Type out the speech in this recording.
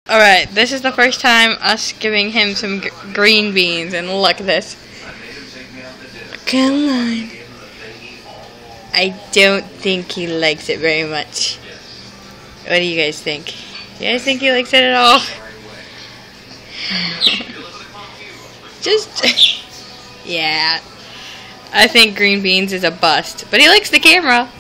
Alright, this is the first time us giving him some green beans, and look at this. Come on. I don't think he likes it very much. What do you guys think? You guys think he likes it at all? Just, yeah. I think green beans is a bust, but he likes the camera.